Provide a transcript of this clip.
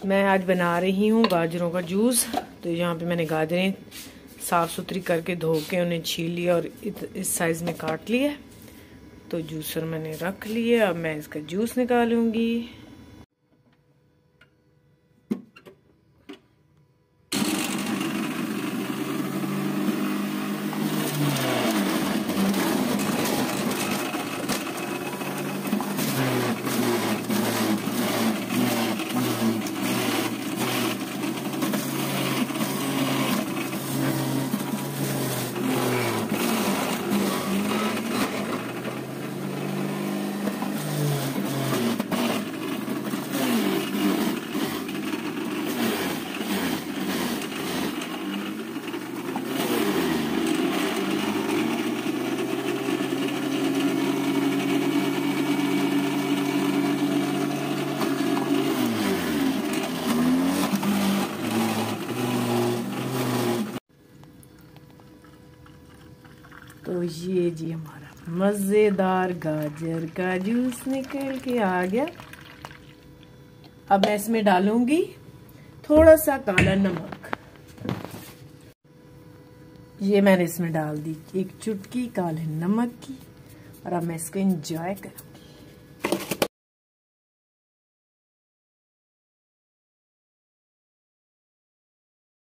मैं आज बना रही हूँ गाजरों का जूस। तो यहाँ पे मैंने गाजरें साफ़ सुथरी करके धो के उन्हें छील लिया और इस साइज़ में काट लिया। तो जूसर मैंने रख लिया। अब मैं इसका जूस निकालूंगी। तो ये जी हमारा मज़ेदार गाजर का जूस निकल के आ गया। अब मैं इसमें डालूंगी थोड़ा सा काला नमक। ये मैंने इसमें डाल दी एक चुटकी काले नमक की। और अब मैं इसको एंजॉय करूँ।